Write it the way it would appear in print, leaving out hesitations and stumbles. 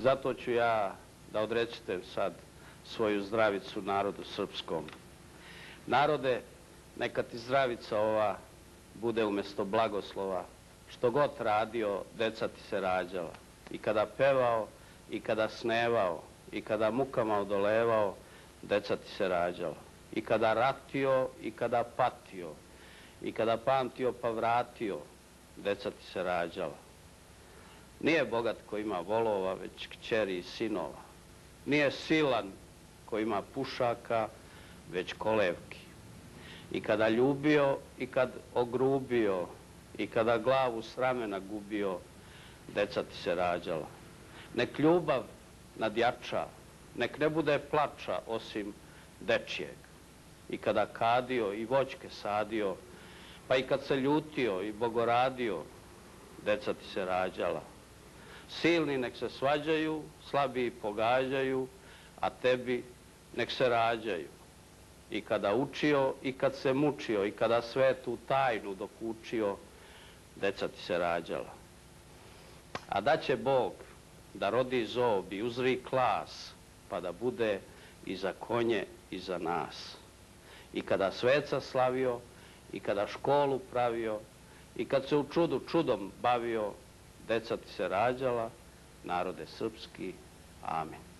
Zato ću ja da odrecitem sad svoju zdravicu narodu srpskom. Narode, neka ti zdravica ova bude umjesto blagoslova. Što god radio, deca ti se rađala. I kada pevao, i kada snevao, i kada mukama odolevao, deca ti se rađala. I kada ratio, i kada patio, i kada pamtio pa vratio, deca ti se rađala. Nije bogat ko ima volova, već kćeri i sinova. Nije silan ko ima pušaka, već kolevki. I kada ljubio, i kad ogrubio, i kada glavu s ramena gubio, deca ti se rađala. Nek ljubav nadjača, nek ne bude plača osim dečijeg. I kada kadio i voćke sadio, pa i kad se ljutio i bogoradio, deca ti se rađala. Silni nek se svađaju, slabiji pogađaju, a tebi nek se rađaju. I kada učio, i kad se mučio, i kada svetu tajnu dok učio, deca ti se rađala. A da će Bog da rodi zob i uzri klas, pa da bude i za konje i za nas. I kada sveca slavio, i kada školu pravio, i kad se u čudu čudom bavio, deca ti se rađala, narode srpski. Amen.